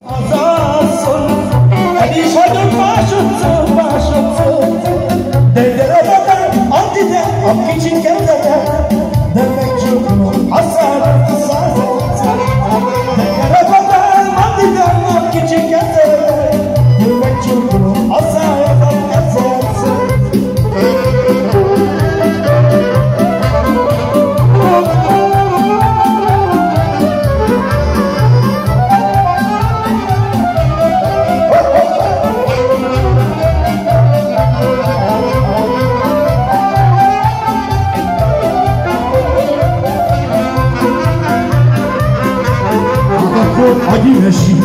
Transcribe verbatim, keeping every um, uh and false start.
Hazasszony, el is hagyott másodszor, másodszor, de gyere oda, add ide a kicsi kedvedet, de megcsuklom a szádat a századszor. De gyere oda, add ide a kicsi kedvedet, de megcsuklom a szádat ezerszor. Hagyj ülessék!